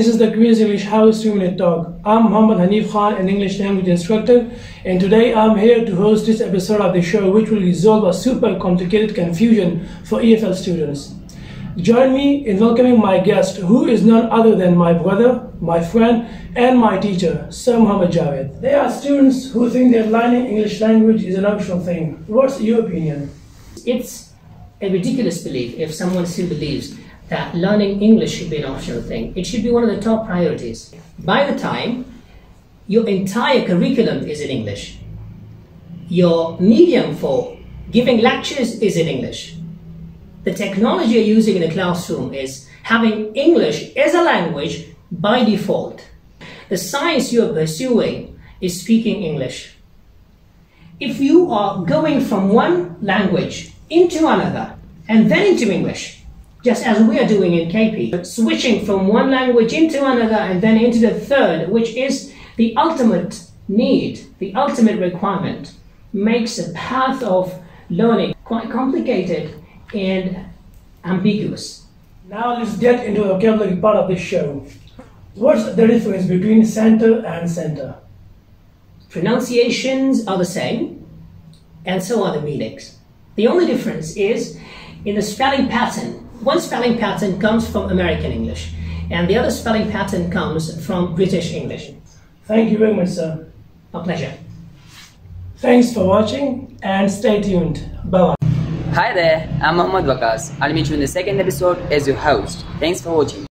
is the Queen's English House 2-Minute Talk. I'm Muhammad Hanif Khan, an English language instructor, and today I'm here to host this episode of the show which will resolve a super complicated confusion for EFL students. Join me in welcoming my guest, who is none other than my brother, my friend, and my teacher, Sir Muhammad Javed. There are students who think that learning English language is an optional thing. What's your opinion? It's a ridiculous belief if someone still believes that learning English should be an optional thing. It should be one of the top priorities. By the time your entire curriculum is in English, your medium for giving lectures is in English, the technology you're using in the classroom is having English as a language by default. The science you're pursuing is speaking English. If you are going from one language into another and then into English, just as we are doing in KP, switching from one language into another and then into the third, which is the ultimate need, the ultimate requirement, makes the path of learning quite complicated and ambiguous. Now let's get into the vocabulary part of this show. What's the difference between center and center? Pronunciations are the same, and so are the meanings. The only difference is in the spelling pattern. One spelling pattern comes from American English, and the other spelling pattern comes from British English. Thank you very much, sir. A pleasure. Thanks for watching and stay tuned. Bye-bye. Hi there, I'm Muhammad Waqas. I'll meet you in the second episode as your host. Thanks for watching.